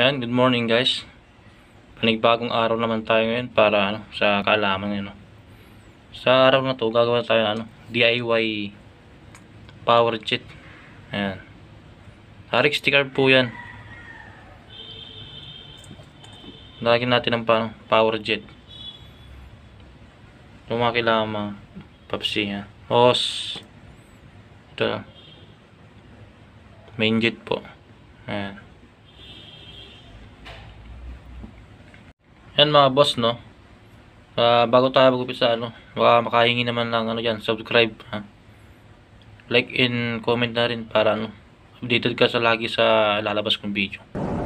Yan, good morning guys. Panigbagong araw naman tayo ngayon para sa kaalaman ngayon. Sa araw na to, gagawa tayo DIY power jet. Ayan. Tarik sticker po yan. Lagyan natin ng power jet. Yung mga kailangan mga papsi. Hose. Ito. Main jet po. Ayan. Yan mga boss, no. Bago tayo magupit sa baka makahingi naman lang dyan, subscribe, ha. Like and comment na rin para updated ka sa lagi sa lalabas kong video.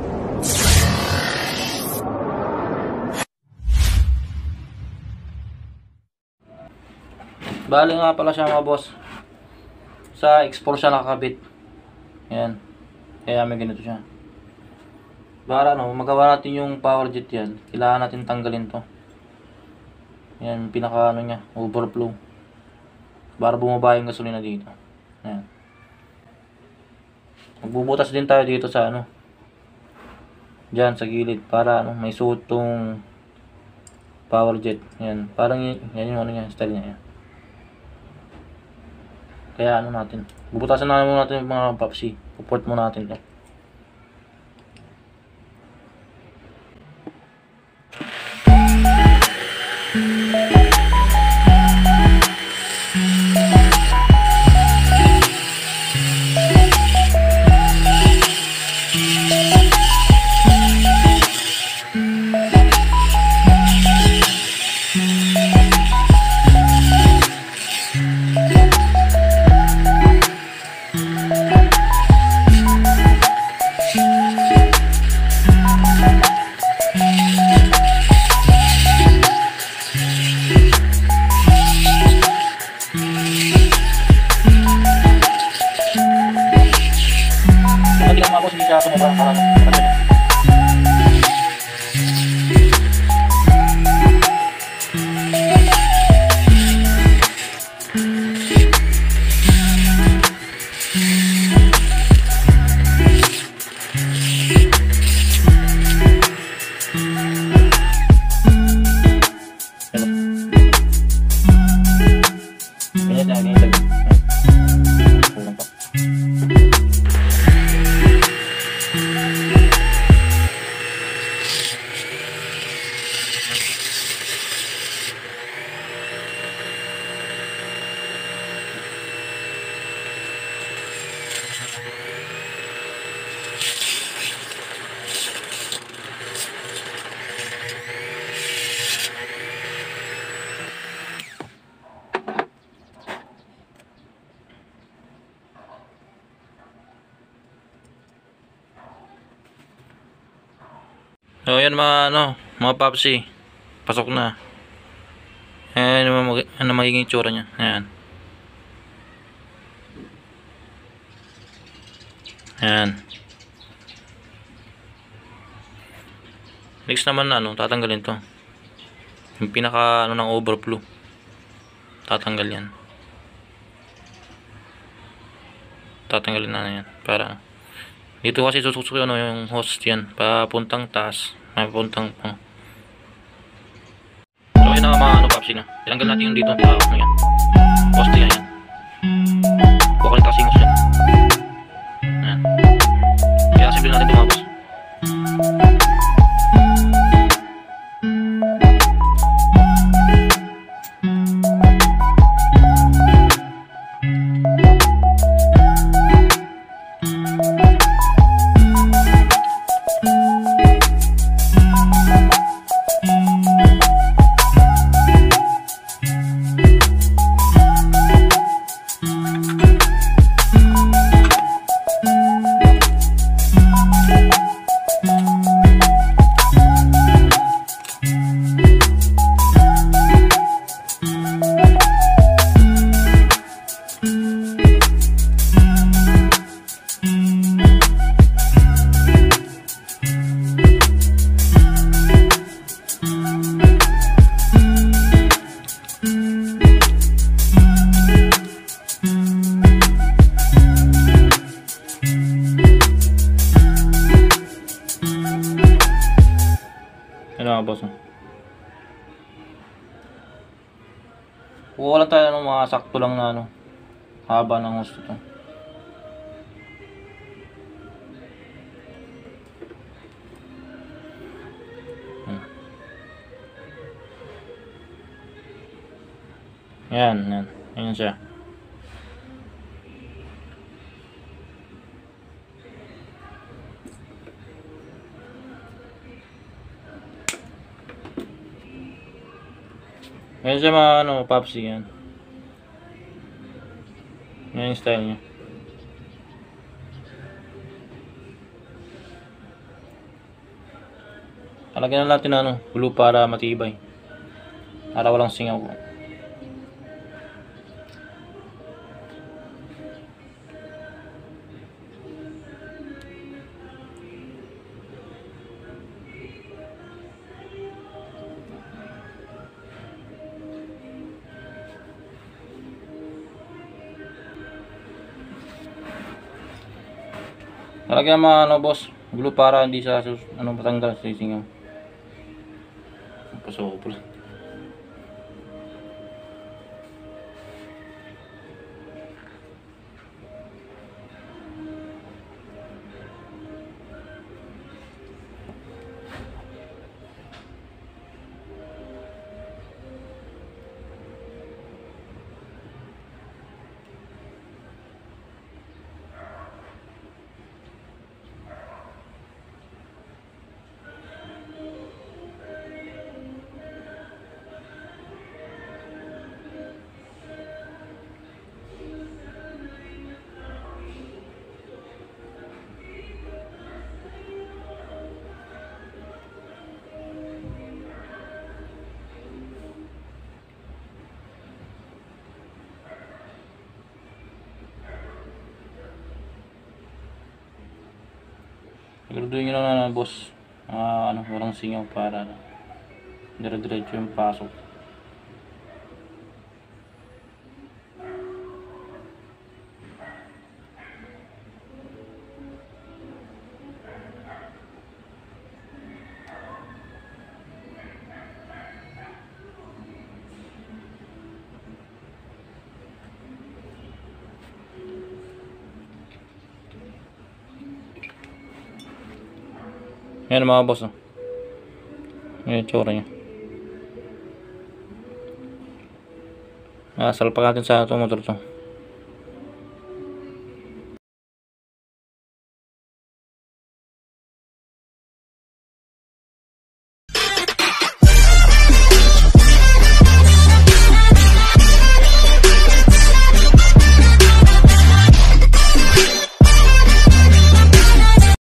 Bali nga pala siya mga boss. Sa X4 siya nakakabit. Yan. Kaya may ganito siya. Para magawa natin yung power jet yan, kailangan natin tanggalin to. Yan, pinaka niya, overflow. Para bumaba yung gasolina dito. Yan. Magbubutas din tayo dito sa diyan sa gilid para may suot tong power jet. Yan, parang yan yung niya, style niya. Yan. Kaya natin. Bubutasan na muna natin yung mga papsi. Support muna natin to. So yan mga papsi, pasok na. Ayan magiging itsura niya. Ayan. Ayan. Next naman tatanggalin to. Yung pinaka ng overflow. Tatanggal yan. Tatanggalin na yan para dito kasi susuk yung hose yan papuntang taas, papuntang So yun na mga papsi na. Tinanggal natin yung dito yan. Poste yan. Bukal yung kasing hose yan. Ayan. Kaya simple natin ito mga boss. mga boss. Kuha lang tayo ng mga sakto lang na ano, haba ng gusto to. Yan, yan. Yan siya. Yan siya mga ano, popsi yan. Yan yung style niya. Talagyan na natin na ano, glue para matibay. Para walang singaw. Talagyan mga ano boss, glue para hindi sa ano matanggal sa singaw. Pasopol. Siguraduhin nyo lang na boss, ano, walang singaw para dire-diretso yung pasok. Yan mga boss, oh. Yan yung tsura nya. Salpak natin sa motor to.